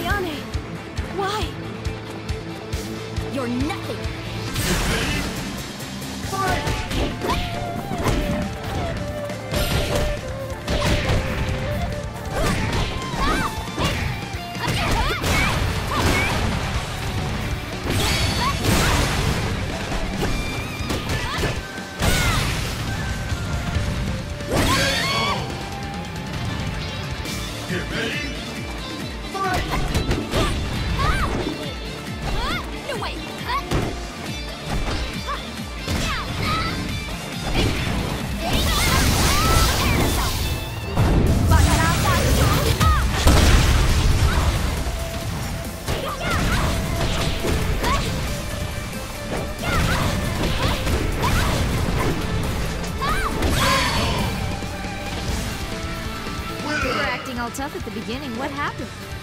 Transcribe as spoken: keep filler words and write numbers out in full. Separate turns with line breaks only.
Ayane! Why? You're nothing!
Get ready!
No way! You were acting all tough at the beginning. What happened?